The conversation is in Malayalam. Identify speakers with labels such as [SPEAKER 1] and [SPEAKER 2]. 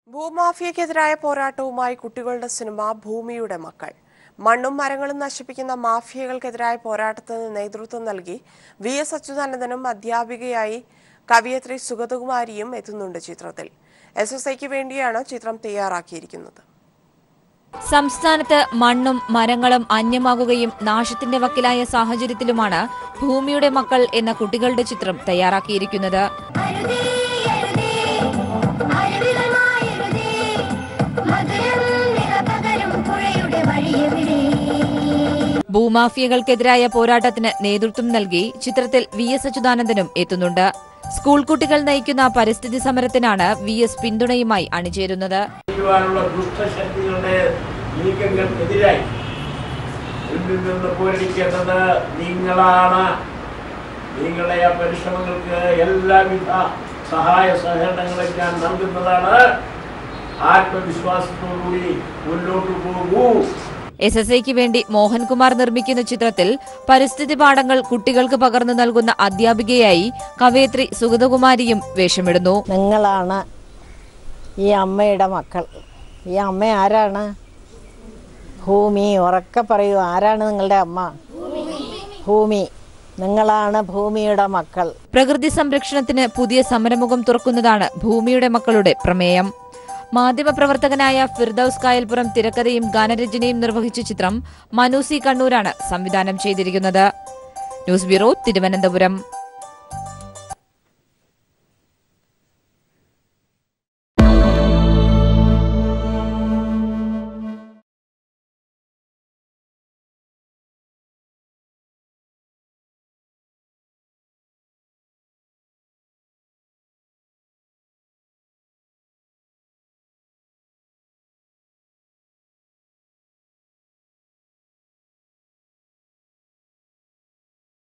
[SPEAKER 1] ഭൂമാഫിയക്കെതിരായ പോരാട്ടവുമായി കുട്ടികളുടെ സിനിമ ഭൂമിയുടെ മക്കൾ. മണ്ണും മരങ്ങളും നശിപ്പിക്കുന്ന മാഫിയകൾക്കെതിരായ പോരാട്ടത്തിന് നേതൃത്വം നൽകി V.S Achuthanandanum അധ്യാപികയായി കവിയത്രി സുഗതകുമാരിയും എത്തുന്നുണ്ട് ചിത്രത്തിൽ. SSIക്ക് വേണ്ടിയാണ് ചിത്രം തയ്യാറാക്കിയിരിക്കുന്നത്.
[SPEAKER 2] സംസ്ഥാനത്ത് മണ്ണും മരങ്ങളും അന്യമാകുകയും നാശത്തിന്റെ വക്കിലായ സാഹചര്യത്തിലുമാണ് ഭൂമിയുടെ മക്കൾ എന്ന കുട്ടികളുടെ ചിത്രം തയ്യാറാക്കിയിരിക്കുന്നത്. ഭൂമാഫിയകൾക്കെതിരായ പോരാട്ടത്തിന് നേതൃത്വം നൽകി ചിത്രത്തിൽ V.S Achuthanandanum എത്തുന്നുണ്ട്. സ്കൂൾ കുട്ടികൾ നയിക്കുന്ന പരിസ്ഥിതി സമരത്തിനാണ് V.S പിന്തുണയുമായി അണിചേരുന്നത്.
[SPEAKER 3] നിങ്ങളുടെ പരിശ്രമങ്ങൾക്ക് എല്ലാവിധ സഹായ സഹകരണങ്ങളും ഞാൻ നൽകുന്നതാണ്. ആത്മവിശ്വാസത്തോടുകൂടി മുന്നോട്ട് പോകൂ.
[SPEAKER 2] SSIക്ക് വേണ്ടി മോഹൻകുമാർ നിർമ്മിക്കുന്ന ചിത്രത്തിൽ പരിസ്ഥിതി പാഠങ്ങൾ കുട്ടികൾക്ക് പകർന്നു നൽകുന്ന അധ്യാപികയായി കവയത്രി സുഗതകുമാരിയും വേഷമിടുന്നു.
[SPEAKER 4] നിങ്ങളാണ് ഈ അമ്മയുടെ മക്കൾ. ഈ അമ്മ ആരാണ്? ഭൂമി. ഉറക്കെ പറയൂ, ആരാണ് നിങ്ങളുടെ അമ്മ? ഭൂമി. നിങ്ങളാണ് ഭൂമിയുടെ മക്കൾ.
[SPEAKER 2] പ്രകൃതി സംരക്ഷണത്തിന് പുതിയ സമരമുഖം തുറക്കുന്നതാണ് ഭൂമിയുടെ മക്കളുടെ പ്രമേയം. മാധ്യമപ്രവർത്തകനായ ഫിർദൌസ് കായൽപുറം തിരക്കഥയും ഗാനരചനയും നിർവഹിച്ച ചിത്രം മനു സി കണ്ണൂരാണ് സംവിധാനം ചെയ്തിരിക്കുന്നത്. News bureau, Thiruvananthapuram.